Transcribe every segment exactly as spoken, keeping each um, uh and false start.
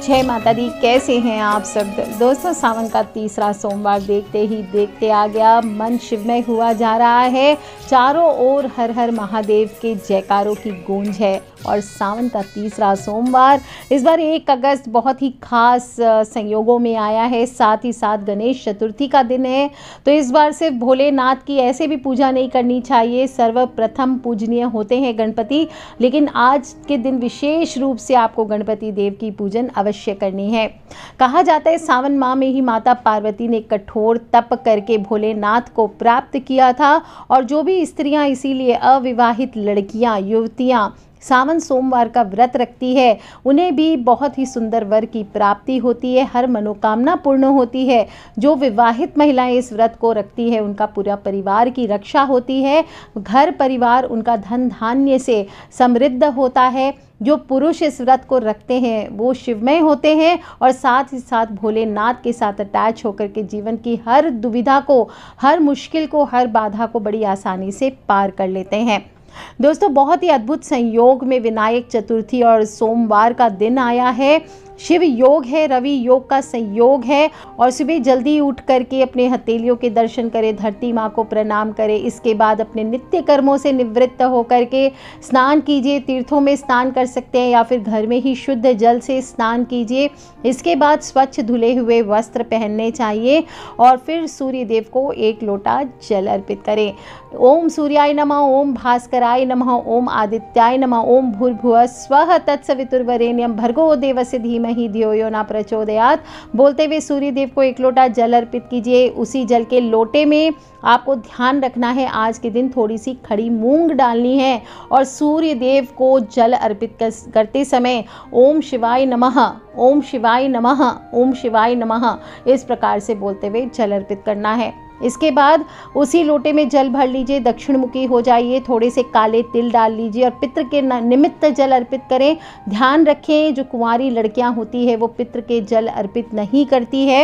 जय माता दी। कैसे हैं आप सब दोस्तों। सावन का तीसरा सोमवार देखते ही देखते आ गया, मन शिवमय हुआ जा रहा है। चारों ओर हर हर महादेव के जयकारों की गूंज है और सावन का तीसरा सोमवार इस बार एक अगस्त बहुत ही खास संयोगों में आया है। साथ ही साथ गणेश चतुर्थी का दिन है, तो इस बार सिर्फ भोलेनाथ की ऐसे भी पूजा नहीं करनी चाहिए। सर्वप्रथम पूजनीय होते हैं गणपति, लेकिन आज के दिन विशेष रूप से आपको गणपति देव की पूजन अवश्य करनी है। कहा जाता है सावन माह में ही माता पार्वती ने कठोर तप करके भोलेनाथ को प्राप्त किया था और जो भी स्त्रियां, इसीलिए अविवाहित लड़कियां, युवतियां सावन सोमवार का व्रत रखती है, उन्हें भी बहुत ही सुंदर वर की प्राप्ति होती है, हर मनोकामना पूर्ण होती है। जो विवाहित महिलाएं इस व्रत को रखती है, उनका पूरा परिवार की रक्षा होती है, घर परिवार उनका धन धान्य से समृद्ध होता है। जो पुरुष इस व्रत को रखते हैं वो शिवमय होते हैं और साथ ही साथ भोलेनाथ के साथ अटैच होकर के जीवन की हर दुविधा को, हर मुश्किल को, हर बाधा को बड़ी आसानी से पार कर लेते हैं। दोस्तों, बहुत ही अद्भुत संयोग में विनायक चतुर्थी और सोमवार का दिन आया है। शिव योग है, रवि योग का संयोग है और सुबह जल्दी उठ करके अपने हथेलियों के दर्शन करें, धरती माँ को प्रणाम करें। इसके बाद अपने नित्य कर्मों से निवृत्त होकर के स्नान कीजिए। तीर्थों में स्नान कर सकते हैं या फिर घर में ही शुद्ध जल से स्नान कीजिए। इसके बाद स्वच्छ धुले हुए वस्त्र पहनने चाहिए और फिर सूर्य देव को एक लोटा जल अर्पित करें। ओम सूर्याय नमः, ओम भास्कराय नमः, ओम आदित्याय नमः, ओम भूर्भुवः स्वः तत्सवितुर्वरेण्यं भर्गो देवस्य धीमहि धियो यो न प्रचोदयात् बोलते हुए सूर्य देव को एक लोटा जल अर्पित कीजिए। उसी जल के लोटे में आपको ध्यान रखना है, आज के दिन थोड़ी सी खड़ी मूंग डालनी है और सूर्य देव को जल अर्पित करते समय ओम शिवाय नमः, ओम शिवाय नमः, ओम शिवाय नमः इस प्रकार से बोलते हुए जल अर्पित करना है। इसके बाद उसी लोटे में जल भर लीजिए, दक्षिण मुखी हो जाइए, थोड़े से काले तिल डाल लीजिए और पितृ के निमित्त जल अर्पित करें। ध्यान रखें, जो कुंवारी लड़कियां होती है वो पितृ के जल अर्पित नहीं करती है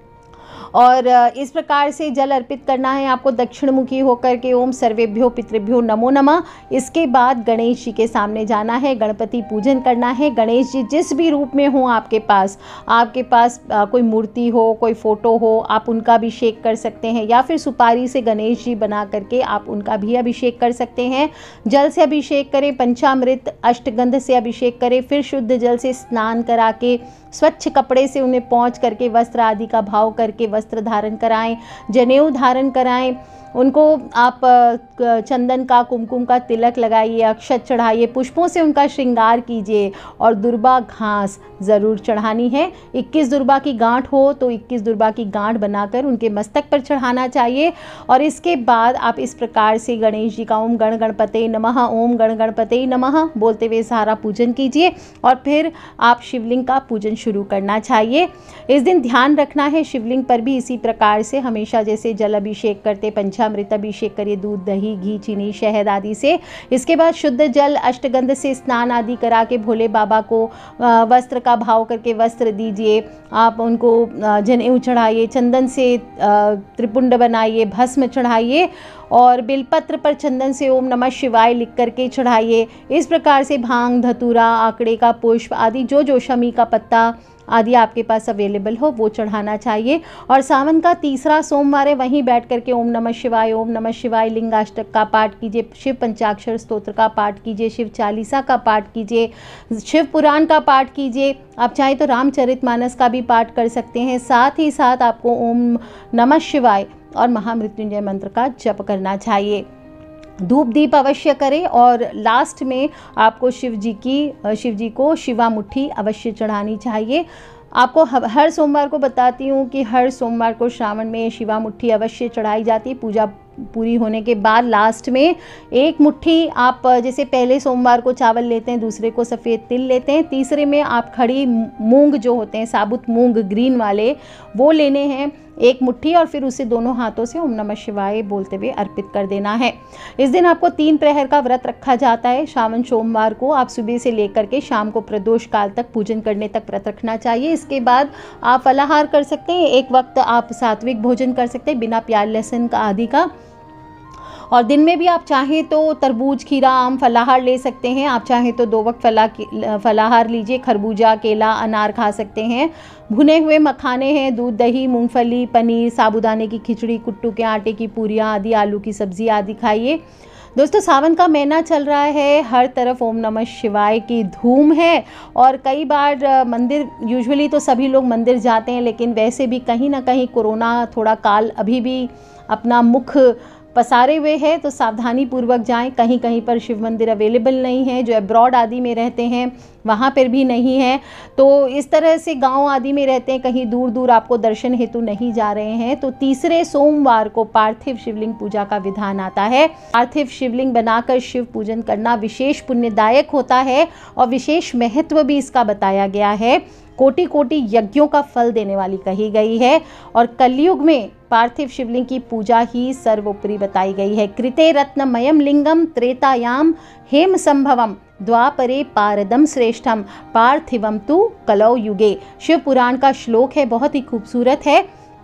और इस प्रकार से जल अर्पित करना है आपको दक्षिण मुखी होकर के। ओम सर्वेभ्यो पितृभ्यो नमो नमः। इसके बाद गणेश जी के सामने जाना है, गणपति पूजन करना है। गणेश जी जिस भी रूप में हो आपके पास, आपके पास आ, कोई मूर्ति हो, कोई फोटो हो, आप उनका अभिषेक कर सकते हैं या फिर सुपारी से गणेश जी बना करके आप उनका भी अभिषेक कर सकते हैं। जल से अभिषेक करें, पंचामृत अष्टगंध से अभिषेक करें, फिर शुद्ध जल से स्नान करा के स्वच्छ कपड़े से उन्हें पोंछ करके वस्त्र आदि का भाव करके वस्त्र धारण कराएं, जनेऊ धारण कराएं। उनको आप चंदन का, कुमकुम का तिलक लगाइए, अक्षत चढ़ाइए, पुष्पों से उनका श्रृंगार कीजिए और दुर्बा घास ज़रूर चढ़ानी है। इक्कीस दुर्बा की गांठ हो तो इक्कीस दुर्बा की गांठ बनाकर उनके मस्तक पर चढ़ाना चाहिए। और इसके बाद आप इस प्रकार से गणेश जी का ओम गण गणपते नमः, ओम गण गणपते नमः बोलते हुए सारा पूजन कीजिए और फिर आप शिवलिंग का पूजन शुरू करना चाहिए। इस दिन ध्यान रखना है, शिवलिंग पर भी इसी प्रकार से हमेशा जैसे जल अभिषेक करते पंचामृत अभिषेक करिए, दूध, दही, घी, चीनी, शहद आदि से। इसके बाद शुद्ध जल अष्टगंध से स्नान आदि करा के भोले बाबा को वस्त्र का भाव करके वस्त्र दीजिए। आप उनको जनेऊ चढ़ाइए, चंदन से त्रिपुंड बनाइए, भस्म चढ़ाइए और बेलपत्र पर चंदन से ओम नमः शिवाय लिख करके चढ़ाइए। इस प्रकार से भांग, धतूरा, आकड़े का पुष्प आदि जो जो शमी का पत्ता आदि आपके पास अवेलेबल हो वो चढ़ाना चाहिए। और सावन का तीसरा सोमवार है, वहीं बैठ करके ओम नमः शिवाय, ओम नमः शिवाय लिंगाष्टक का पाठ कीजिए, शिव पंचाक्षर स्तोत्र का पाठ कीजिए, शिव चालीसा का पाठ कीजिए, शिव पुराण का पाठ कीजिए। आप चाहे तो रामचरितमानस का भी पाठ कर सकते हैं। साथ ही साथ आपको ओम नमः शिवाय और महामृत्युंजय मंत्र का जप करना चाहिए। धूप दीप अवश्य करें और लास्ट में आपको शिव जी की शिव जी को शिवा मुट्ठी अवश्य चढ़ानी चाहिए। आपको हर सोमवार को बताती हूँ कि हर सोमवार को श्रावण में शिवा मुट्ठी अवश्य चढ़ाई जाती है। पूजा पूरी होने के बाद लास्ट में एक मुट्ठी आप, जैसे पहले सोमवार को चावल लेते हैं, दूसरे को सफ़ेद तिल लेते हैं, तीसरे में आप खड़ी मूंग जो होते हैं, साबुत मूंग ग्रीन वाले, वो लेने हैं एक मुट्ठी और फिर उसे दोनों हाथों से ओम नमः शिवाय बोलते हुए अर्पित कर देना है। इस दिन आपको तीन प्रहर का व्रत रखा जाता है। श्रावण सोमवार को आप सुबह से लेकर के शाम को प्रदोष काल तक पूजन करने तक व्रत रखना चाहिए। इसके बाद आप फलाहार कर सकते हैं, एक वक्त आप सात्विक भोजन कर सकते हैं बिना प्याज लहसुन का आदि का। और दिन में भी आप चाहें तो तरबूज, खीरा, आम, फलाहार ले सकते हैं। आप चाहें तो दो वक्त फला फलाहार लीजिए, खरबूजा, केला, अनार खा सकते हैं। भुने हुए मखाने हैं, दूध, दही, मूंगफली, पनीर, साबूदाने की खिचड़ी, कुट्टू के आटे की पूरियाँ आदि, आलू की सब्जी आदि खाइए। दोस्तों, सावन का महीना चल रहा है, हर तरफ ओम नमः शिवाय की धूम है। और कई बार मंदिर, यूजुअली तो सभी लोग मंदिर जाते हैं, लेकिन वैसे भी कहीं ना कहीं कोरोना थोड़ा काल अभी भी अपना मुख पसारे हुए हैं, तो सावधानी पूर्वक जाएं। कहीं कहीं पर शिव मंदिर अवेलेबल नहीं है, जो अब्रॉड आदि में रहते हैं वहाँ पर भी नहीं है। तो इस तरह से गांव आदि में रहते हैं, कहीं दूर दूर आपको दर्शन हेतु नहीं जा रहे हैं, तो तीसरे सोमवार को पार्थिव शिवलिंग पूजा का विधान आता है। पार्थिव शिवलिंग बनाकर शिव पूजन करना विशेष पुण्यदायक होता है और विशेष महत्व भी इसका बताया गया है। कोटि कोटि यज्ञों का फल देने वाली कही गई है और कलयुग में पार्थिव शिवलिंग की पूजा ही सर्वोपरि बताई गई है। कृते रत्नमयम लिंगम त्रेतायाम हेम संभवम द्वापरे पारदम श्रेष्ठम पार्थिवम तु कलौ युगे। शिव पुराण का श्लोक है, बहुत ही खूबसूरत है।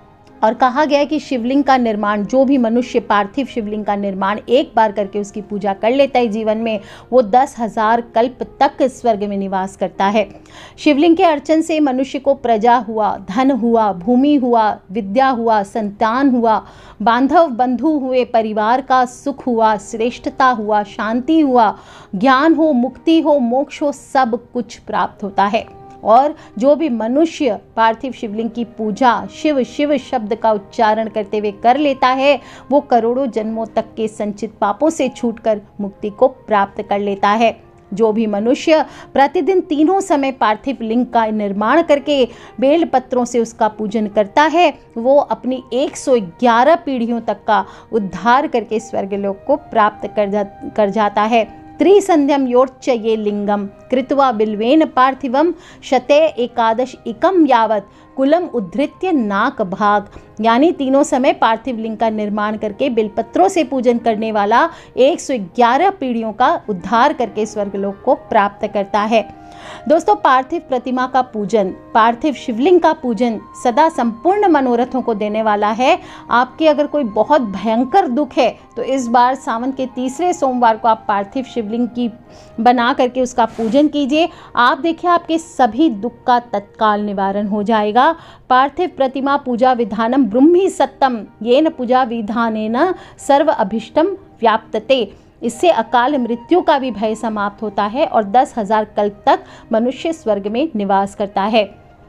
और कहा गया है कि शिवलिंग का निर्माण, जो भी मनुष्य पार्थिव शिवलिंग का निर्माण एक बार करके उसकी पूजा कर लेता है जीवन में, वो दस हजार कल्प तक स्वर्ग में निवास करता है। शिवलिंग के अर्चन से मनुष्य को प्रजा हुआ, धन हुआ, भूमि हुआ, विद्या हुआ, संतान हुआ, बांधव बंधु हुए, परिवार का सुख हुआ, श्रेष्ठता हुआ, शांति हुआ, ज्ञान हो, मुक्ति हो, मोक्ष हो, सब कुछ प्राप्त होता है। और जो भी मनुष्य पार्थिव शिवलिंग की पूजा शिव शिव शब्द का उच्चारण करते हुए कर लेता है, वो करोड़ों जन्मों तक के संचित पापों से छूटकर मुक्ति को प्राप्त कर लेता है। जो भी मनुष्य प्रतिदिन तीनों समय पार्थिव लिंग का निर्माण करके बेल पत्रों से उसका पूजन करता है, वो अपनी एक सौ ग्यारह पीढ़ियों तक का उद्धार करके स्वर्गलोक को प्राप्त कर जा कर जाता है। त्रिसंध्यम योर्च ये लिंगम कृत्वा बिल्वेन पार्थिवम शते एकादश इकम यावत कुलम उद्धृत्य नाक भाग। यानी तीनों समय पार्थिव लिंग का निर्माण करके बिलपत्रों से पूजन करने वाला एक सौ ग्यारह पीढ़ियों का उद्धार करके स्वर्गलोक को प्राप्त करता है। दोस्तों, पार्थिव प्रतिमा का पूजन, पार्थिव शिवलिंग का पूजन सदा संपूर्ण मनोरथों को देने वाला है। आपके अगर कोई बहुत भयंकर दुख है तो इस बार सावन के तीसरे सोमवार को आप पार्थिव शिवलिंग की बना करके उसका पूजन कीजिए। आप देखिए, आपके सभी दुख का तत्काल निवारण हो जाएगा। पार्थिव प्रतिमा पूजा विधानम ब्रह्मी सत्तम येन पूजा विधानेन सर्व अभिष्टम व्याप्तते। इससे अकाल मृत्यु का भी भय समाप्त होता है और दस हजार कल्प तक मनुष्य स्वर्ग में निवास करता है।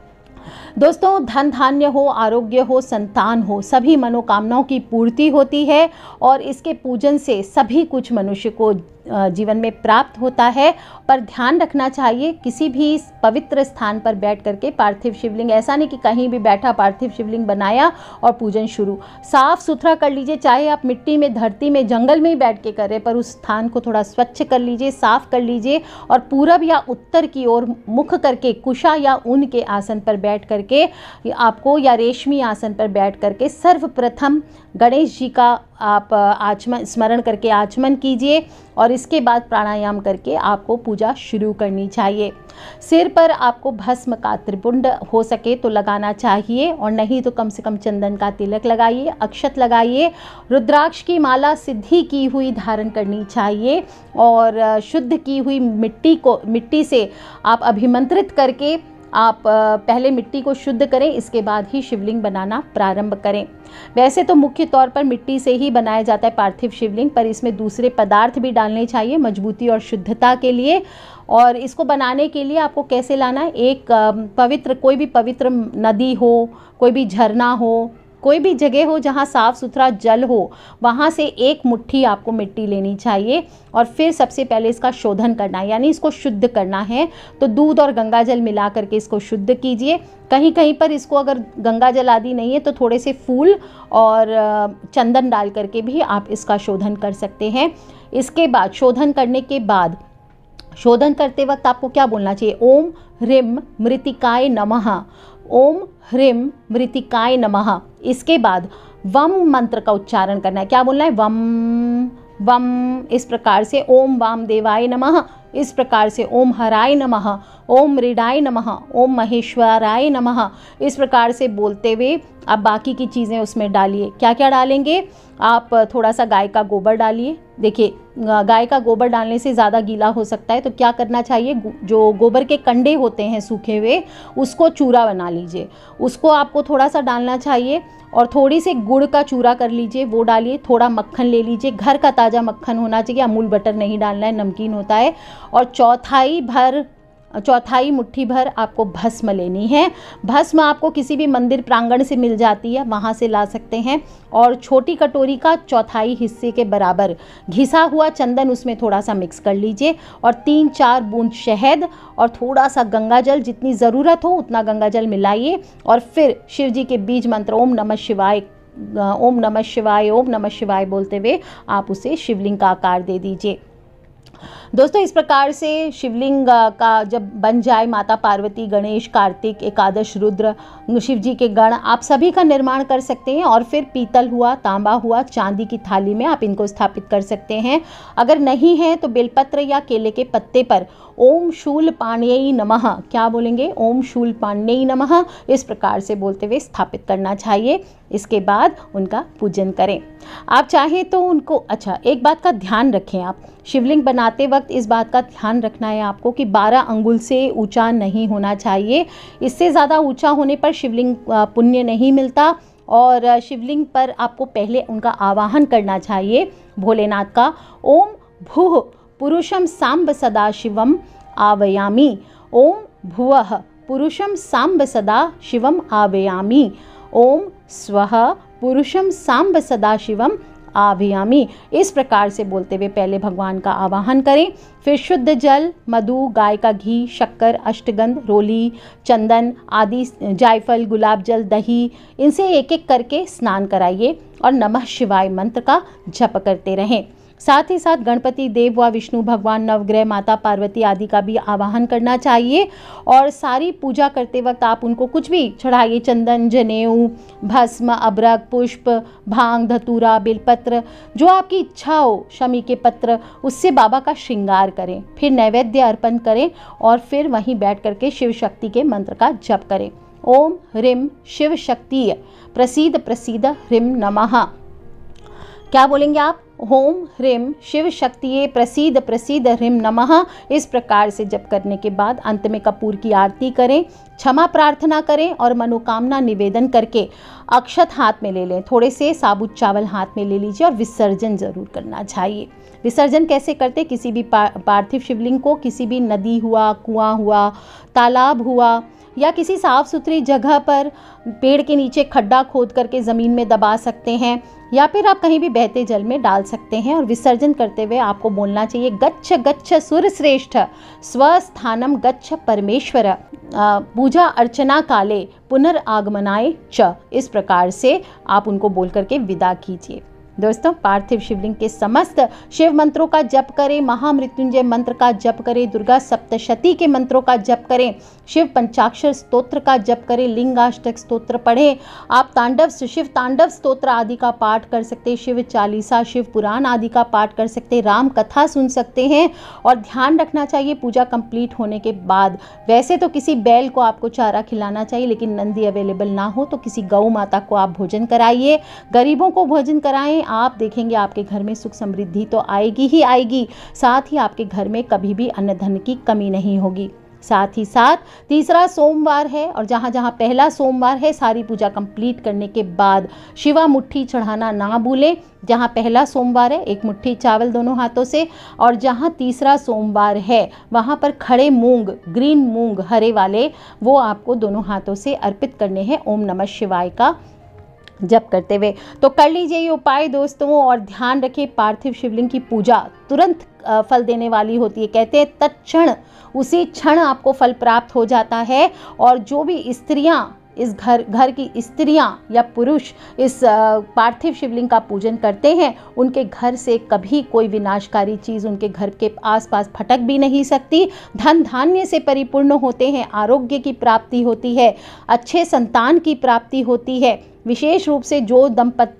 दोस्तों, धन धान्य हो, आरोग्य हो, संतान हो, सभी मनोकामनाओं की पूर्ति होती है और इसके पूजन से सभी कुछ मनुष्य को जीवन में प्राप्त होता है। पर ध्यान रखना चाहिए, किसी भी पवित्र स्थान पर बैठ करके पार्थिव शिवलिंग, ऐसा नहीं कि कहीं भी बैठा पार्थिव शिवलिंग बनाया और पूजन शुरू। साफ सुथरा कर लीजिए, चाहे आप मिट्टी में, धरती में, जंगल में ही बैठ के करें, पर उस स्थान को थोड़ा स्वच्छ कर लीजिए, साफ कर लीजिए और पूरब या उत्तर की ओर मुख करके कुशा या ऊन के आसन पर बैठ करके आपको, या रेशमी आसन पर बैठ करके सर्वप्रथम गणेश जी का आप आचमन स्मरण करके आचमन कीजिए और इसके बाद प्राणायाम करके आपको पूजा शुरू करनी चाहिए। सिर पर आपको भस्म का त्रिपुंड हो सके तो लगाना चाहिए और नहीं तो कम से कम चंदन का तिलक लगाइए, अक्षत लगाइए। रुद्राक्ष की माला सिद्धि की हुई धारण करनी चाहिए और शुद्ध की हुई मिट्टी को मिट्टी से आप अभिमंत्रित करके आप पहले मिट्टी को शुद्ध करें, इसके बाद ही शिवलिंग बनाना प्रारंभ करें। वैसे तो मुख्य तौर पर मिट्टी से ही बनाया जाता है पार्थिव शिवलिंग, पर इसमें दूसरे पदार्थ भी डालने चाहिए मजबूती और शुद्धता के लिए। और इसको बनाने के लिए आपको कैसे लाना है, एक पवित्र, कोई भी पवित्र नदी हो, कोई भी झरना हो, कोई भी जगह हो जहाँ साफ़ सुथरा जल हो, वहाँ से एक मुट्ठी आपको मिट्टी लेनी चाहिए और फिर सबसे पहले इसका शोधन करना है, यानी इसको शुद्ध करना है। तो दूध और गंगा जल मिला करके इसको शुद्ध कीजिए। कहीं कहीं पर इसको अगर गंगा जल आदि नहीं है तो थोड़े से फूल और चंदन डाल करके भी आप इसका शोधन कर सकते हैं। इसके बाद शोधन करने के बाद शोधन करते वक्त आपको क्या बोलना चाहिए, ओम ह्रीम मृतिकाय नमः, ओम ह्रीम मृतिकाय नमः। इसके बाद वम मंत्र का उच्चारण करना है। क्या बोलना है, वम वम, इस प्रकार से ओम वाम देवाय नमः, इस प्रकार से ओम हराय नमः, ओम मृडाय नमः, ओम महेश्वराय नमः, इस प्रकार से बोलते हुए आप बाकी की चीज़ें उसमें डालिए। क्या क्या डालेंगे आप? थोड़ा सा गाय का गोबर डालिए। देखिए गाय का गोबर डालने से ज़्यादा गीला हो सकता है, तो क्या करना चाहिए, जो गोबर के कंडे होते हैं सूखे हुए, उसको चूरा बना लीजिए, उसको आपको थोड़ा सा डालना चाहिए। और थोड़ी सी गुड़ का चूरा कर लीजिए, वो डालिए। थोड़ा मक्खन ले लीजिए, घर का ताज़ा मक्खन होना चाहिए, अमूल बटर नहीं डालना है, नमकीन होता है। और चौथाई भर चौथाई मुट्ठी भर आपको भस्म लेनी है। भस्म आपको किसी भी मंदिर प्रांगण से मिल जाती है, वहाँ से ला सकते हैं। और छोटी कटोरी का चौथाई हिस्से के बराबर घिसा हुआ चंदन उसमें थोड़ा सा मिक्स कर लीजिए। और तीन चार बूंद शहद और थोड़ा सा गंगा जल, जितनी ज़रूरत हो उतना गंगा जल मिलाइए। और फिर शिव जी के बीज मंत्र ओम नमः शिवाय, ओम नमः शिवाय, ओम नमः शिवाय बोलते हुए आप उसे शिवलिंग का आकार दे दीजिए। दोस्तों इस प्रकार से शिवलिंग का जब बन जाए, माता पार्वती, गणेश, कार्तिक, एकादश रुद्र, शिव जी के गण, आप सभी का निर्माण कर सकते हैं। और फिर पीतल हुआ, तांबा हुआ, चांदी की थाली में आप इनको स्थापित कर सकते हैं। अगर नहीं है तो बेलपत्र या केले के पत्ते पर ओम शूल पाण्यै नमः, क्या बोलेंगे, ओम शूल पाण्यै नमः, इस प्रकार से बोलते हुए स्थापित करना चाहिए। इसके बाद उनका पूजन करें। आप चाहें तो उनको, अच्छा एक बात का ध्यान रखें, आप शिवलिंग बनाते वक्त इस बात का ध्यान रखना है आपको कि बारह अंगुल से ऊंचा नहीं होना चाहिए। इससे ज़्यादा ऊंचा होने पर शिवलिंग पुण्य नहीं मिलता। और शिवलिंग पर आपको पहले उनका आवाहन करना चाहिए भोलेनाथ का। ओम भूः पुरुषम सांब सदा शिवम आवायामि, ओम भुवः पुरुषम सांब सदा शिवम आवायामि, ओम स्वः पुरुषम सांब सदा शिवम आवायामि। इस प्रकार से बोलते हुए पहले भगवान का आवाहन करें। फिर शुद्ध जल, मधु, गाय का घी, शक्कर, अष्टगंध, रोली, चंदन आदि, जायफल, गुलाब जल, दही, इनसे एक एक करके स्नान कराइए और नमः शिवाय मंत्र का जप करते रहें। साथ ही साथ गणपति देव व विष्णु भगवान, नवग्रह, माता पार्वती आदि का भी आवाहन करना चाहिए। और सारी पूजा करते वक्त आप उनको कुछ भी चढ़ाइए, चंदन, जनेऊ, भस्म, अबरक, पुष्प, भांग, धतूरा, बेलपत्र, जो आपकी इच्छा हो, शमी के पत्र, उससे बाबा का श्रृंगार करें। फिर नैवेद्य अर्पण करें और फिर वहीं बैठ करके शिव शक्ति के मंत्र का जप करें। ओम ह्रीं शिव शक्ति प्रसीद प्रसीद ह्रीं नमः। क्या बोलेंगे आप? ओम ह्रीं शिव शक्तिये प्रसीद प्रसीद ह्रीं नमः। इस प्रकार से जप करने के बाद अंत में कपूर की आरती करें, क्षमा प्रार्थना करें और मनोकामना निवेदन करके अक्षत हाथ में ले लें। थोड़े से साबुत चावल हाथ में ले लीजिए और विसर्जन जरूर करना चाहिए। विसर्जन कैसे करते? किसी भी पार्थिव शिवलिंग को किसी भी नदी हुआ, कुआं हुआ, तालाब हुआ या किसी साफ सुथरी जगह पर पेड़ के नीचे खड्डा खोद करके ज़मीन में दबा सकते हैं, या फिर आप कहीं भी बहते जल में डाल सकते हैं। और विसर्जन करते हुए आपको बोलना चाहिए गच्छ गच्छ सुरश्रेष्ठ स्वस्थानम गच्छ परमेश्वर पूजा अर्चना काले पुनर्आगमनाय च। इस प्रकार से आप उनको बोल करके विदा कीजिए। दोस्तों पार्थिव शिवलिंग के समस्त शिव मंत्रों का जप करें, महामृत्युंजय मंत्र का जप करें, दुर्गा सप्तशती के मंत्रों का जप करें, शिव पंचाक्षर स्तोत्र का जप करें, लिंगाष्टक स्तोत्र पढ़ें। आप तांडव शिव तांडव स्तोत्र आदि का पाठ कर सकते हैं, शिव चालीसा, शिव पुराण आदि का पाठ कर सकते हैं, राम कथा सुन सकते हैं। और ध्यान रखना चाहिए पूजा कंप्लीट होने के बाद वैसे तो किसी बैल को आपको चारा खिलाना चाहिए, लेकिन नंदी अवेलेबल ना हो तो किसी गौ माता को आप भोजन कराइए, गरीबों को भोजन कराएं। आप देखेंगे आपके घर में सुख समृद्धि तो आएगी ही आएगी, साथ ही आपके घर में कभी भी अन्न धन की कमी नहीं होगी। साथ ही साथ तीसरा सोमवार है और जहाँ जहाँ पहला सोमवार है सारी पूजा कंप्लीट करने के बाद शिवा मुट्ठी चढ़ाना ना भूलें। जहाँ पहला सोमवार है एक मुट्ठी चावल दोनों हाथों से, और जहाँ तीसरा सोमवार है वहाँ पर खड़े मूंग, ग्रीन मूंग हरे वाले, वो आपको दोनों हाथों से अर्पित करने हैं ओम नमः शिवाय का जप करते हुए। तो कर लीजिए ये उपाय दोस्तों, और ध्यान रखिए पार्थिव शिवलिंग की पूजा तुरंत फल देने वाली होती है। कहते हैं तत्क्षण, उसी क्षण आपको फल प्राप्त हो जाता है। और जो भी स्त्रियां इस घर घर की स्त्रियां या पुरुष इस पार्थिव शिवलिंग का पूजन करते हैं, उनके घर से कभी कोई विनाशकारी चीज़ उनके घर के आसपास फटक भी नहीं सकती। धन धान्य से परिपूर्ण होते हैं, आरोग्य की प्राप्ति होती है, अच्छे संतान की प्राप्ति होती है। विशेष रूप से जो दंपति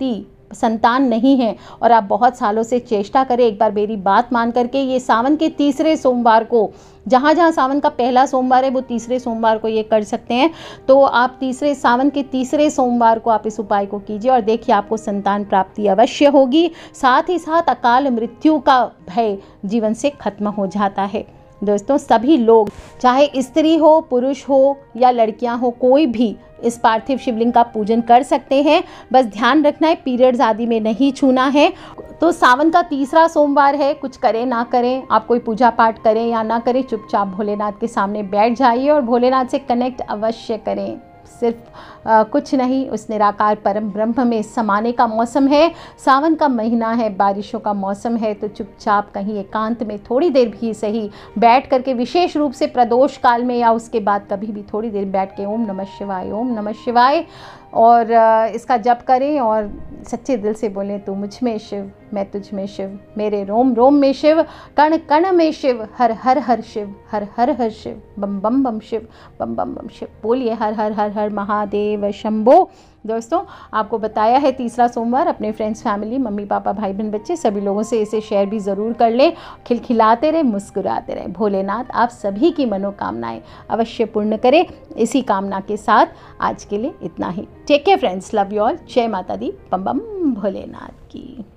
संतान नहीं है और आप बहुत सालों से चेष्टा करें, एक बार मेरी बात मान करके ये सावन के तीसरे सोमवार को, जहाँ जहाँ सावन का पहला सोमवार है वो तीसरे सोमवार को ये कर सकते हैं। तो आप तीसरे सावन के तीसरे सोमवार को आप इस उपाय को कीजिए और देखिए आपको संतान प्राप्ति अवश्य होगी। साथ ही साथ अकाल मृत्यु का भय जीवन से खत्म हो जाता है। दोस्तों, सभी लोग, चाहे स्त्री हो, पुरुष हो या लड़कियां हो, कोई भी इस पार्थिव शिवलिंग का पूजन कर सकते हैं। बस ध्यान रखना है पीरियड्स आदि में नहीं छूना है। तो सावन का तीसरा सोमवार है, कुछ करें ना करें, आप कोई पूजा पाठ करें या ना करें, चुपचाप भोलेनाथ के सामने बैठ जाइए और भोलेनाथ से कनेक्ट अवश्य करें। सिर्फ आ, कुछ नहीं, उस निराकार परम ब्रह्म में समाने का मौसम है। सावन का महीना है, बारिशों का मौसम है, तो चुपचाप कहीं एकांत में थोड़ी देर भी सही बैठ करके, विशेष रूप से प्रदोष काल में या उसके बाद कभी भी थोड़ी देर बैठ के ओम नमः शिवाय, ओम नमः शिवाय और इसका जप करें और सच्चे दिल से बोलें, तू मुझ में शिव, मैं तुझ में शिव, मेरे रोम रोम में शिव, कण कण में शिव, हर हर हर शिव, हर हर हर शिव, बम बम बम शिव, बम बम बम शिव। बोलिए हर हर हर हर महादेव शंभो। दोस्तों, आपको बताया है तीसरा सोमवार, अपने फ्रेंड्स, फैमिली, मम्मी पापा, भाई बहन, बच्चे, सभी लोगों से इसे शेयर भी ज़रूर कर लें। खिलखिलाते रहें, मुस्कुराते रहें। भोलेनाथ आप सभी की मनोकामनाएं अवश्य पूर्ण करें। इसी कामना के साथ आज के लिए इतना ही। Take care friends, love you all. जय माता दी, बम बम भोलेनाथ की।